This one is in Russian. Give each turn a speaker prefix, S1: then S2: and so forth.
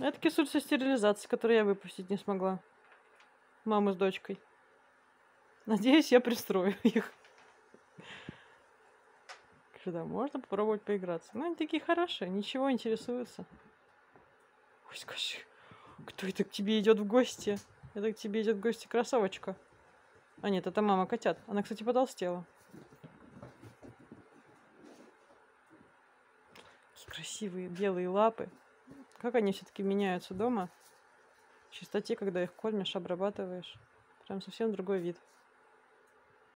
S1: Это кисулька стерилизации, которую я выпустить не смогла. Мама с дочкой. Надеюсь, я пристрою их. Да, можно попробовать поиграться. Ну, они такие хорошие, ничего, интересуются. Ой, скажи, кто это к тебе идет в гости? Это к тебе идет в гости красавочка. А нет, это мама котят. Она, кстати, потолстела. Какие красивые белые лапы. Как они все-таки меняются дома. В чистоте, когда их кормишь, обрабатываешь. Прям совсем другой вид.